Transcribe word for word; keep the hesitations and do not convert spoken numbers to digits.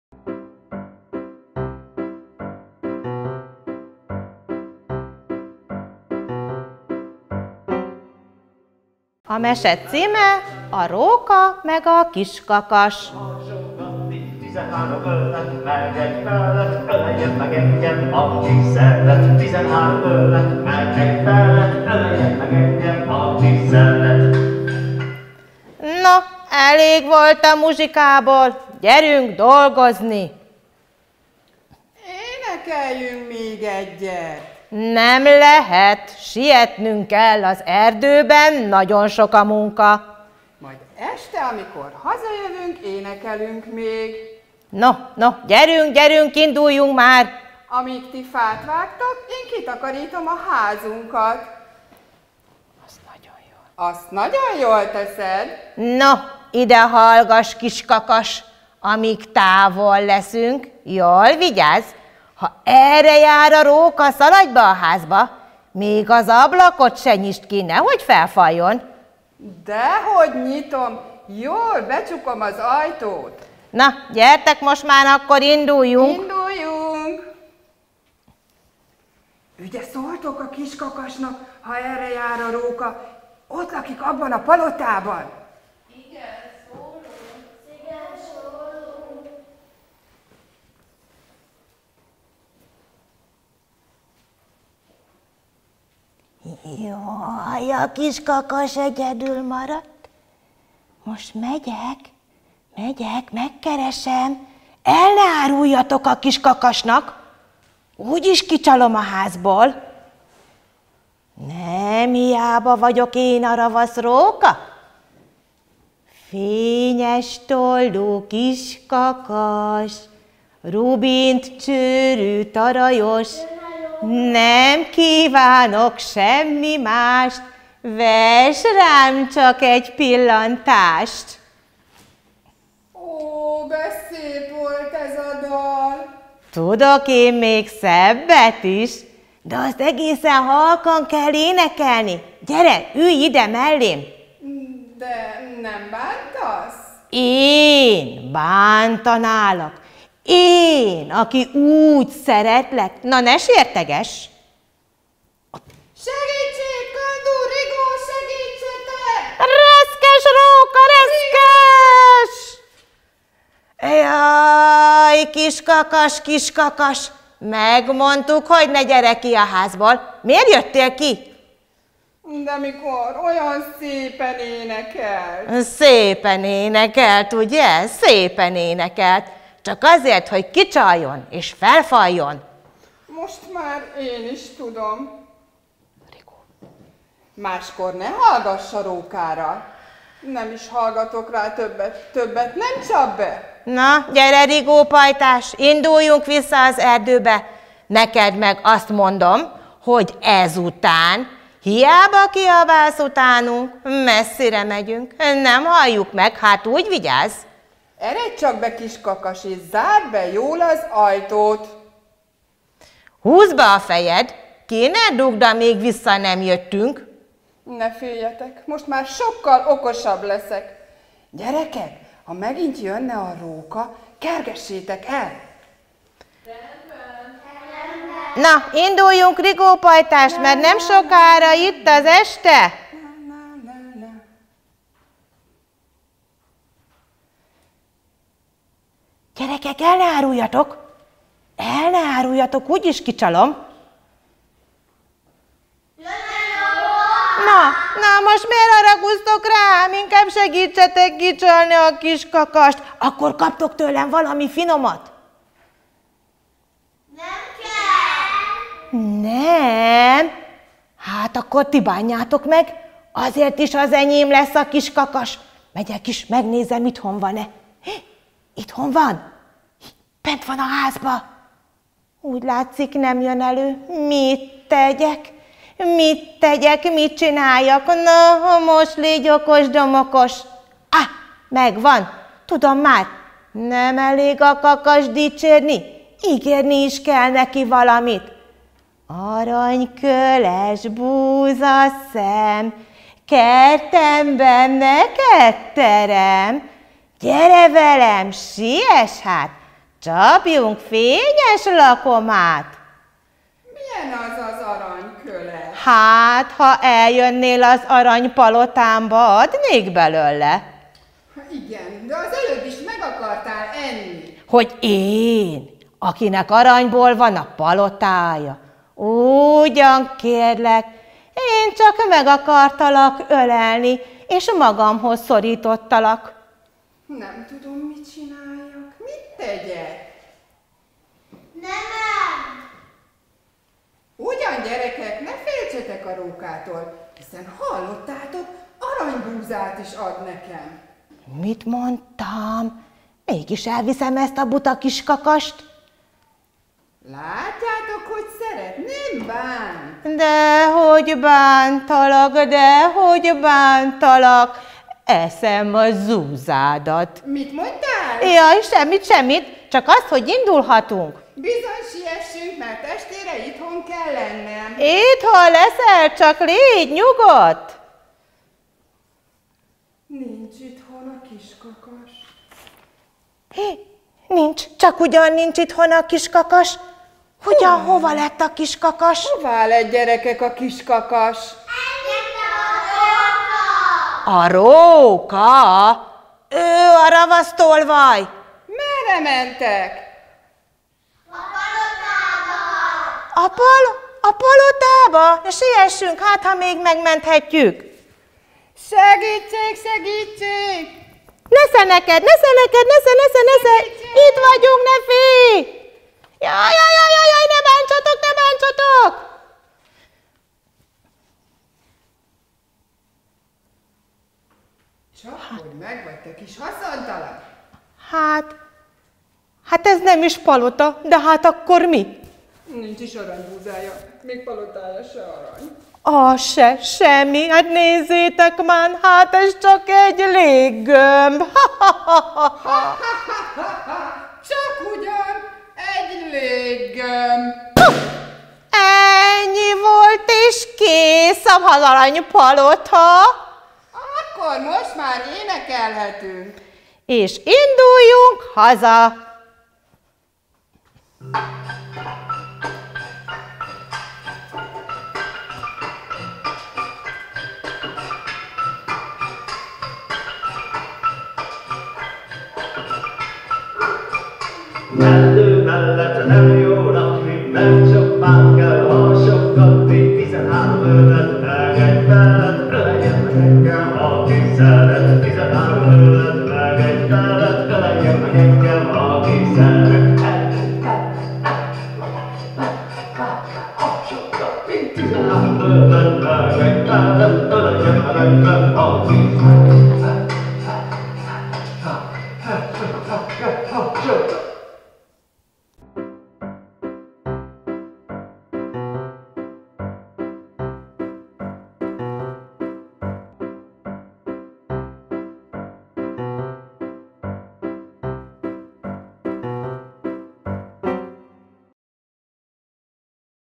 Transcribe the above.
A mese címe a róka meg a kiskakas. Tizenhárom ölet, meg egy felett, öleljen meg engem, aki szeret. Tizenhárom ölet, meg egy felett, öleljen meg engem, aki szeret. Na, elég volt a muzsikából, gyerünk dolgozni! Énekeljünk még egyet! Nem lehet, sietnünk kell az erdőben, nagyon sok a munka. Majd este, amikor hazajövünk, énekelünk még. No, no, gyerünk, gyerünk, induljunk már! Amíg ti fát vágtok, én kitakarítom a házunkat. Az nagyon jó. Azt nagyon jól teszed. No, ide hallgass, kiskakas, amíg távol leszünk. Jól vigyázz! Ha erre jár a róka, szaladj be a házba, még az ablakot se nyisd ki, nehogy felfaljon. Dehogy nyitom, jól becsukom az ajtót. Na, gyertek most már, akkor induljunk. Induljunk! Ugye szóltok a kiskakasnak, ha erre jár a róka, ott lakik abban a palotában? Igen, szólunk, igen, szólunk. Jaj, a kiskakas egyedül maradt. Most megyek, megyek, megkeresem. El ne áruljatok a kiskakasnak, úgyis kicsalom a házból. Nem hiába vagyok én a ravasz róka. Fényes tollú kiskakas, rubint csőrű tarajos, nem kívánok semmi mást, vess rám csak egy pillantást. Ó, de szép volt ez a dal. Tudok én még szebbet is, de azt egészen halkan kell énekelni. Gyere, ülj ide mellém. De nem bántasz? Én bántanálak. Én, aki úgy szeretlek. Na, ne sérteges! Segítség, Kandú, Rigó, segítsetek! Reszkes róka, reszkes! Jaj, kiskakas, kiskakas! Megmondtuk, hogy ne gyere ki a házból. Miért jöttél ki? De mikor olyan szépen énekelt. Szépen énekelt, ugye? Szépen énekelt. Csak azért, hogy kicsaljon és felfaljon. Most már én is tudom. Máskor ne hallgass a rókára. Nem is hallgatok rá többet, többet nem csap be. Na, gyere, Rigó pajtás, induljunk vissza az erdőbe. Neked meg azt mondom, hogy ezután, hiába kiabálsz utánunk, messzire megyünk, nem halljuk meg, hát úgy vigyázz. Eredj csak be, kiskakas, és zárd be jól az ajtót. Húzd be a fejed, ki ne dugd, amíg vissza nem jöttünk. Ne féljetek, most már sokkal okosabb leszek. Gyerekek, ha megint jönne a róka, kergessétek el. Na, induljunk, Rigó pajtás, mert nem sokára itt az este. Gyerekek, el ne áruljatok! El ne áruljatok, úgyis kicsalom. Na, na, most miért haragudtok rám? Inkább segítsetek kicsalni a kiskakast. Akkor kaptok tőlem valami finomat. Nem kell. Nem? Hát akkor ti bánjátok meg. Azért is az enyém lesz a kiskakas. Megyek is, megnézem, itthon van-e. Itthon van? Bent van a házba. Úgy látszik, nem jön elő. Mit tegyek? Mit tegyek? Mit csináljak? Na, most légy okos, domokos. Ah, megvan. Tudom már. Nem elég a kakas dicsérni. Ígérni is kell neki valamit. Aranyköles búzaszem, kertemben neked terem. Gyere velem, siess hát, Csapjunk fényes lakomát. Milyen az az aranyköle? Hát, ha eljönnél az aranypalotámba, adnék belőle. Igen, de az előbb is meg akartál enni. Hogy én, akinek aranyból van a palotája. Ugyan kérlek, én csak meg akartalak ölelni, és magamhoz szorítottalak. Nem tudom, mit csináljak. Mit tegyek? Nem! Ugyan, gyerekek, ne féltsetek a rókától, hiszen hallottátok, aranybúzát is ad nekem. Mit mondtam? Mégis elviszem ezt a buta kis kakast? Látjátok, hogy szeret, nem bánt. Dehogy bántalak, dehogy bántalak, eszem a zúzádat. Mit mondtál? Jaj, semmit, semmit, csak azt, hogy indulhatunk. Bizony siessünk, mert estére itthon kell lennem. Itthon leszel, csak légy nyugodt. Nincs itthon a kiskakas. Hé, nincs, csak ugyan nincs itthon a kiskakas. Ugyan hova lett a kiskakas? Hová lett, gyerekek, a kiskakas? A róka? Ő a ravasztolvaj. Merre mentek? A, pal a palotába? Siessünk, hát ha még megmenthetjük. Segítség, segítség! Nesze neked, nesze neked, nesze, nesze, nesze! Itt vagyunk, ne félj! Jaj, jaj, jaj, jaj, jaj, ne bántsatok, ne bántsatok! Csak hogy meg vagy, te kis haszontalan. Hát, hát ez nem is palota, de hát akkor mi? Nincs is aranybúzája, még palotája se arany. Az se, semmi, hát nézzétek már, hát ez csak egy léggömb. Csak ugyan egy léggömb. Ennyi volt és kész a aranypalota. Akkor most már énekelhetünk. És induljunk haza. Erdő mellett nem jó lakni, mert csak fát kell hasogatni. Tizenhárom ölet, meg egy felett, öleljen meg engem, aki szeret. Tizenhárom ölet.